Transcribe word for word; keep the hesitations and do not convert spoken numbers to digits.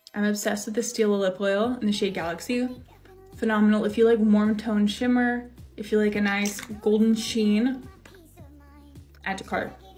I'm obsessed with the Stila lip oil in the shade Galaxy. Phenomenal. If you like warm tone shimmer, if you like a nice golden sheen, add to cart.